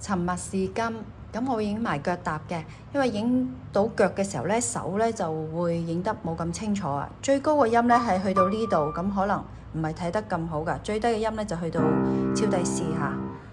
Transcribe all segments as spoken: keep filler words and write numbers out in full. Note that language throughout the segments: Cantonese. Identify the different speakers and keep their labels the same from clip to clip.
Speaker 1: 沉默是金，咁我會影埋腳踏嘅，因為影到腳嘅時候咧，手咧就會影得冇咁清楚啊。最高個音咧係去到呢度，咁可能唔係睇得咁好噶。最低嘅音咧就去到超低 C 嚇。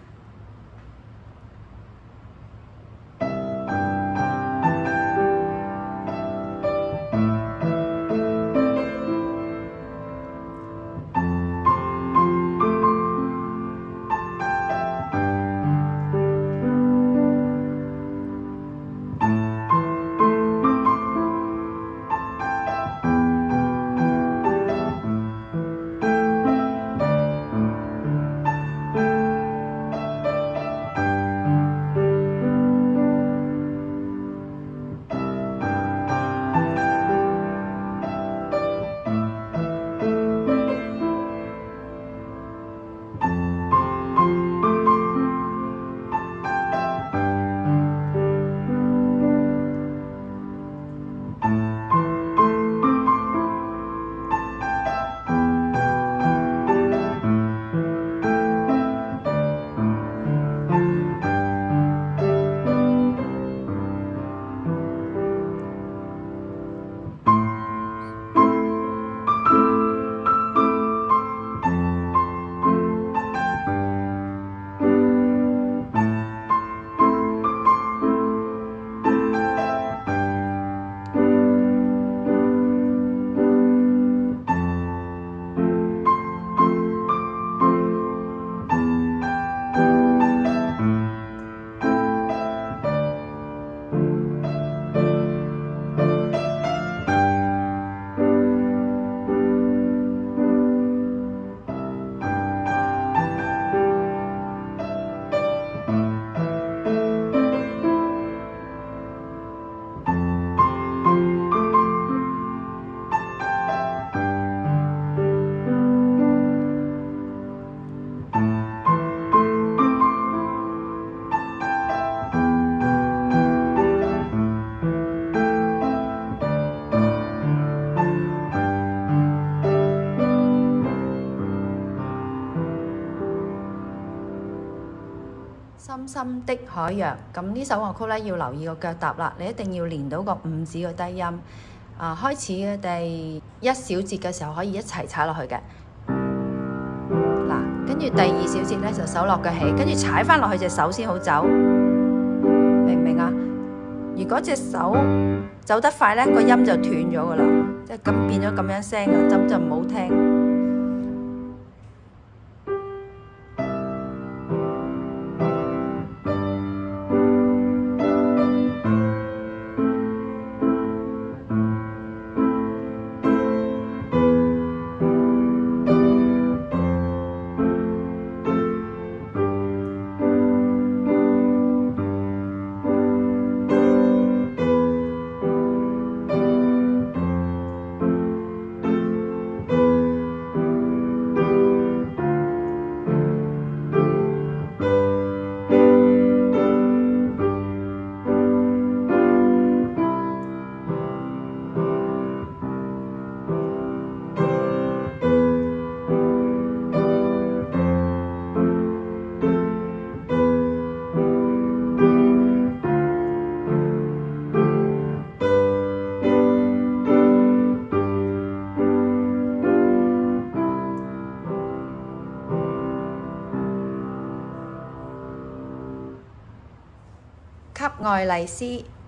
Speaker 1: 深深的海洋，咁呢首樂曲咧要留意個腳踏啦，你一定要連到個五指個低音。啊，開始嘅第一小節嘅時候可以一齊踩落去嘅。嗱，跟住第二小節咧就手落腳起，跟住踩翻落去隻手先好走，明唔明啊？如果隻手走得快咧，個音就斷咗噶啦，即係咁變咗咁樣聲嘅，咁就唔好聽。給愛麗絲。